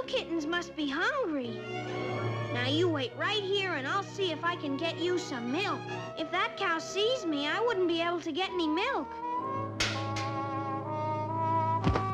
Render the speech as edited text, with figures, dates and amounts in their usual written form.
kittens must be hungry. Now you wait right here and I'll see if I can get you some milk. If that cow sees me, I wouldn't be able to get any milk.